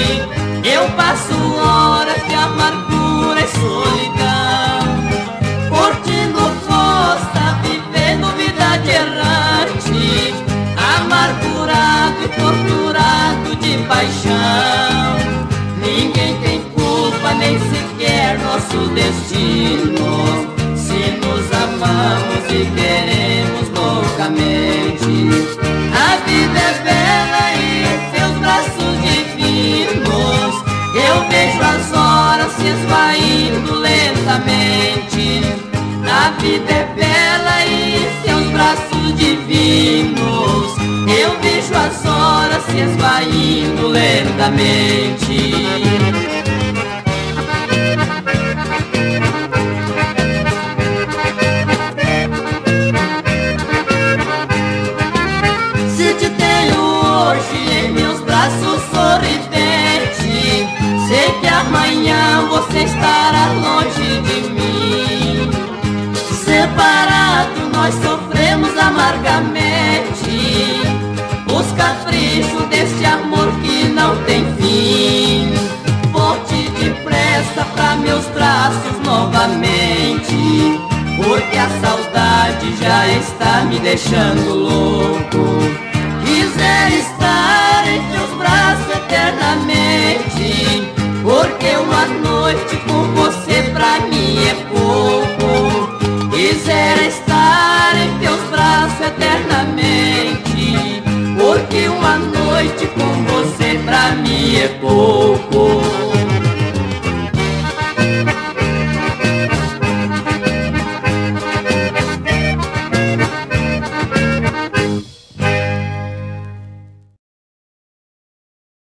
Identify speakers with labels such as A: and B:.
A: Eu passo horas de amargura e solidão, curtindo costa, vivendo vida de errante, amargurado e torturado de paixão. Ninguém tem culpa, nem sequer nosso destino, se nos amamos e queremos loucamente. A vida é bela e seus braços divinos, eu vejo as horas se esvaindo lentamente. A vida é bela e seus braços divinos, eu vejo as horas se esvaindo lentamente. Se te tenho hoje em meus braços sorridente, sei que amanhã você estará longe de mim. Separado nós sofremos amargamente os caprichos deste amor que não tem fim. Volte depressa pra meus braços novamente, porque a saudade já está me deixando louco. Quiser estar em teus braços eternamente, porque uma noite com você pra mim é pouco. Quiser estar em teus braços eternamente, porque uma noite com você pra mim é pouco.